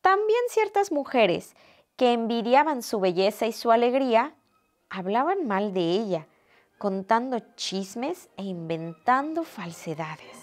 También ciertas mujeres que envidiaban su belleza y su alegría hablaban mal de ella, contando chismes e inventando falsedades.